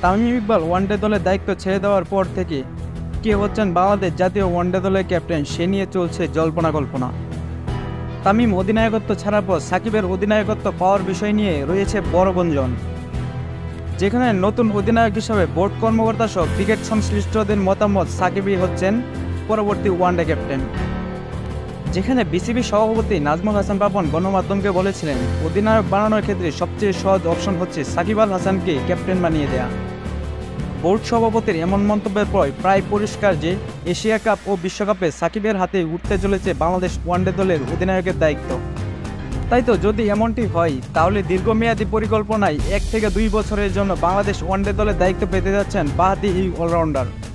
Tamim Iqbal one day দলের দায়িত্ব ছেড়ে দেওয়ার পর থেকে কে হচ্ছেন বাংলাদেশ জাতীয় ওয়ানডে দলের ক্যাপ্টেন সে নিয়ে চলছে জল্পনা কল্পনা। তামিম অধিনায়কত্ব ছাড়ার পর সাকিবের অধিনায়কত্ব পাওয়ার বিষয় নিয়ে রয়েছে বড় গুঞ্জন, যেখানে নতুন অধিনায়ক হিসেবে বোর্ড কর্মকর্তা সহ ক্রিকেট সংশ্লিষ্টদের মতামত সাকিবই হচ্ছেন পরবর্তী ওয়ানডে ক্যাপ্টেন। যেখানে বিসিবি সভাপতি নাজমুল হাসান পাপন গণমাধ্যমকে বলেছিলেন অধিনায়ক বানানোর ক্ষেত্রে সবচেয়ে সহজ অপশন হচ্ছে সাকিব আল হাসানকে ক্যাপ্টেন বানিয়ে দেয়া। বোর্ড সভাপতির এমন মন্তব্যের পর প্রায় পরিষ্কার যে এশিয়া কাপ ও বিশ্বকাপে সাকিবের হাতে উঠতে চলেছে বাংলাদেশ ওয়ানডে দলের অধিনায়কের দায়িত্ব। তাই তো যদি এমনটি হয় তাহলে দীর্ঘমেয়াদী পরিকল্পনায় 1 থেকে 2 বছরের জন্য বাংলাদেশ ওয়ানডে দলের দায়িত্ব পেতে যাচ্ছেন বাঁহাতি এই অলরাউন্ডার।